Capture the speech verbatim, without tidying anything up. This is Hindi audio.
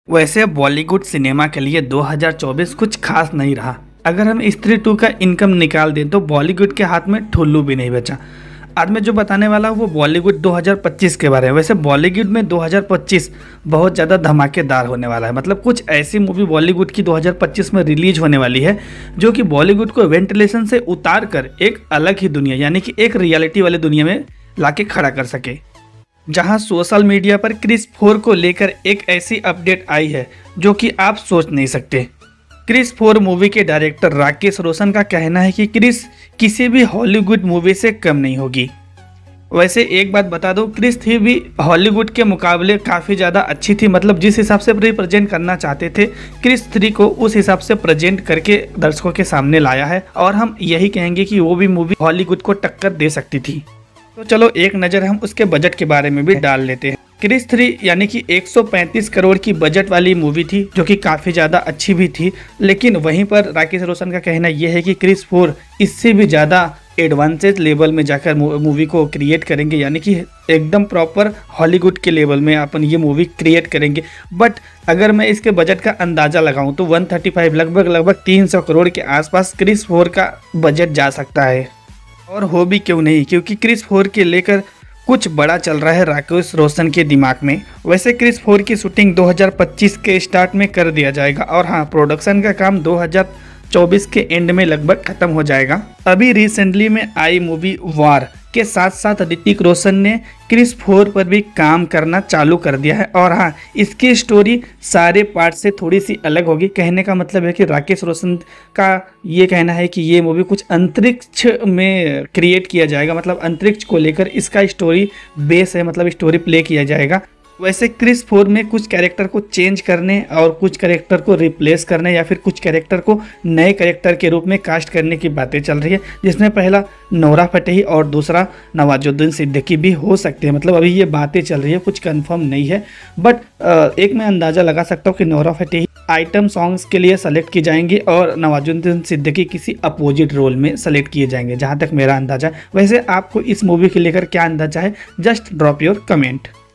वैसे बॉलीवुड सिनेमा के लिए दो हज़ार चौबीस कुछ खास नहीं रहा। अगर हम स्त्री टू का इनकम निकाल दें तो बॉलीवुड के हाथ में ठुल्लू भी नहीं बचा। आज मैं जो बताने वाला हूँ वो बॉलीवुड दो हज़ार पच्चीस के बारे में। वैसे बॉलीवुड में दो हज़ार पच्चीस बहुत ज़्यादा धमाकेदार होने वाला है। मतलब कुछ ऐसी मूवी बॉलीवुड की दो हज़ार पच्चीस में रिलीज होने वाली है जो कि बॉलीवुड को वेंटिलेशन से उतार कर एक अलग ही दुनिया यानी कि एक रियलिटी वाली दुनिया में लाके खड़ा कर सके। जहां सोशल मीडिया पर क्रिस फोर को लेकर एक ऐसी अपडेट आई है जो कि आप सोच नहीं सकते। क्रिस फोर मूवी के डायरेक्टर राकेश रोशन का कहना है कि क्रिस किसी भी हॉलीवुड मूवी से कम नहीं होगी। वैसे एक बात बता दो, क्रिस थ्री भी हॉलीवुड के मुकाबले काफ़ी ज़्यादा अच्छी थी। मतलब जिस हिसाब से रिप्रेजेंट करना चाहते थे क्रिस थ्री को उस हिसाब से प्रेजेंट करके दर्शकों के सामने लाया है और हम यही कहेंगे कि वो भी मूवी हॉलीवुड को टक्कर दे सकती थी। तो चलो एक नज़र हम उसके बजट के बारे में भी डाल लेते हैं। क्रिस थ्री यानी कि एक सौ पैंतीस करोड़ की बजट वाली मूवी थी जो कि काफ़ी ज़्यादा अच्छी भी थी। लेकिन वहीं पर राकेश रोशन का कहना यह है कि क्रिस फोर इससे भी ज़्यादा एडवांसेज लेवल में जाकर मूवी को क्रिएट करेंगे, यानी कि एकदम प्रॉपर हॉलीवुड के लेवल में अपन ये मूवी क्रिएट करेंगे। बट अगर मैं इसके बजट का अंदाज़ा लगाऊं तो एक सौ पैंतीस लगभग लगभग तीन सौ करोड़ के आसपास क्रिस फोर का बजट जा सकता है। और हो भी क्यों नहीं, क्योंकि क्रिस फोर के लेकर कुछ बड़ा चल रहा है राकेश रोशन के दिमाग में। वैसे क्रिस फोर की शूटिंग दो हज़ार पच्चीस के स्टार्ट में कर दिया जाएगा और हाँ, प्रोडक्शन का काम दो हज़ार चौबीस के एंड में लगभग खत्म हो जाएगा। अभी रिसेंटली में आई मूवी वार के साथ साथ ऋतिक रोशन ने क्रिस फोर पर भी काम करना चालू कर दिया है। और हाँ, इसकी स्टोरी सारे पार्ट से थोड़ी सी अलग होगी। कहने का मतलब है कि राकेश रोशन का ये कहना है कि ये मूवी कुछ अंतरिक्ष में क्रिएट किया जाएगा। मतलब अंतरिक्ष को लेकर इसका स्टोरी बेस है, मतलब स्टोरी प्ले किया जाएगा। वैसे क्रिस फोर में कुछ कैरेक्टर को चेंज करने और कुछ कैरेक्टर को रिप्लेस करने या फिर कुछ कैरेक्टर को नए कैरेक्टर के रूप में कास्ट करने की बातें चल रही है, जिसमें पहला नोरा फतेही और दूसरा नवाजुद्दीन सिद्दीकी भी हो सकते हैं। मतलब अभी ये बातें चल रही है, कुछ कंफर्म नहीं है। बट एक मैं अंदाज़ा लगा सकता हूँ कि नोरा फतेही आइटम सॉन्ग्स के लिए सेलेक्ट की जाएंगी और नवाजुद्दीन सिद्दीकी किसी अपोजिट रोल में सेलेक्ट किए जाएंगे, जहाँ तक मेरा अंदाजा है। वैसे आपको इस मूवी के लेकर क्या अंदाजा है, जस्ट ड्रॉप योर कमेंट।